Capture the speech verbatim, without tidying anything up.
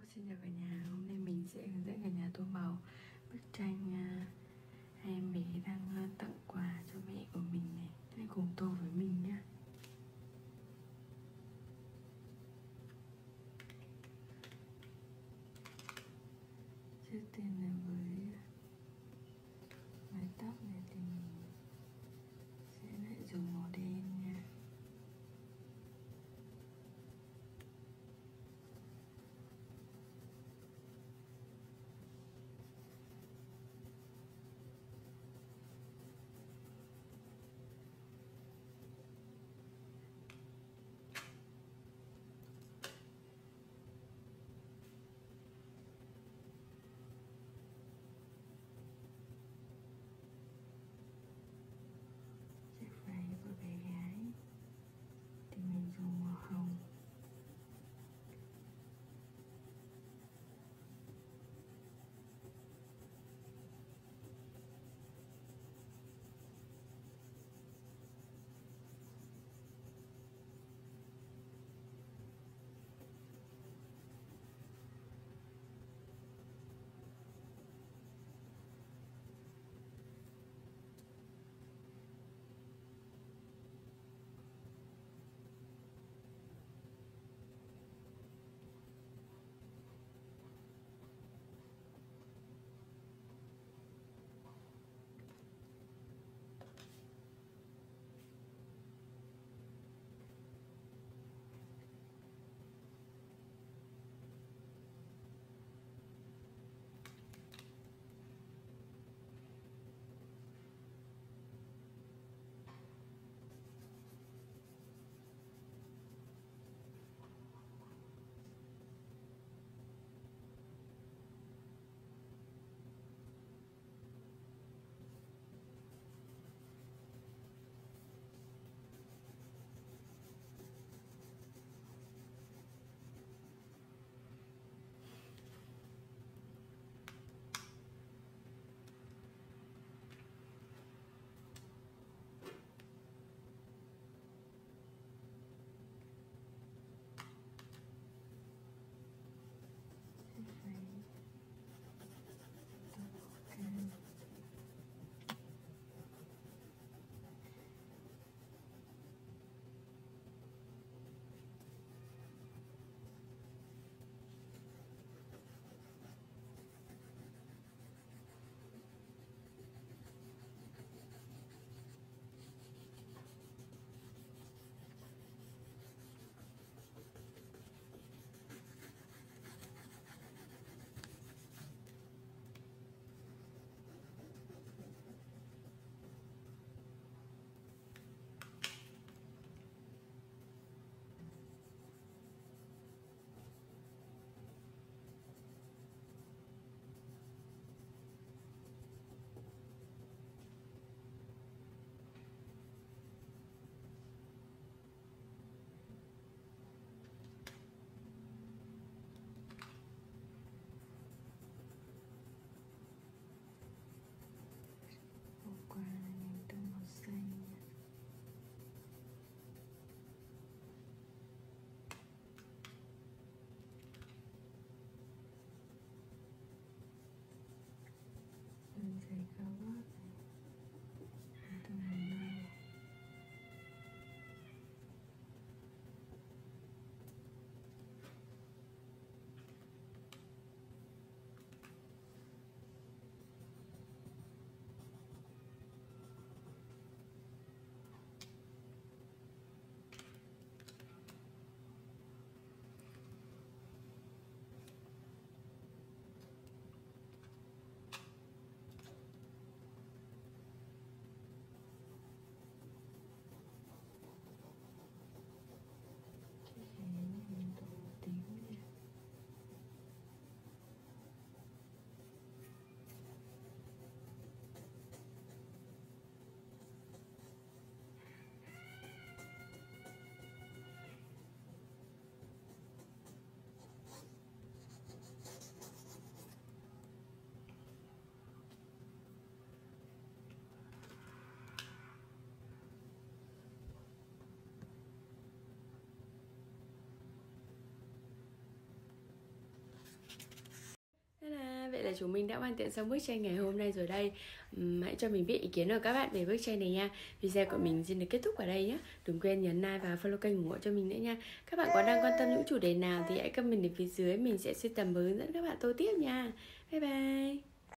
Xin chào cả nhà, hôm nay mình sẽ hướng dẫn cả nhà tô màu bức tranh uh, hai em bé đang uh, tặng quà cho mẹ của mình này. Hãy cùng tô với mình nhé. Trước tiên là với mái tóc này thì mình sẽ lại dùng màu đen nha. Chiếc váy của bé gái thì mình dùng màu hồng. là chúng mình đã hoàn thiện xong bức tranh ngày hôm nay rồi đây. uhm, Hãy cho mình biết ý kiến của các bạn về bức tranh này nha. Video của mình xin được kết thúc ở đây nhé. Đừng quên nhấn like và follow kênh ủng hộ cho mình nữa nha. Các bạn có đang quan tâm những chủ đề nào thì hãy comment ở phía dưới, mình sẽ sưu tầm và hướng dẫn các bạn tô tiếp nha. Bye bye.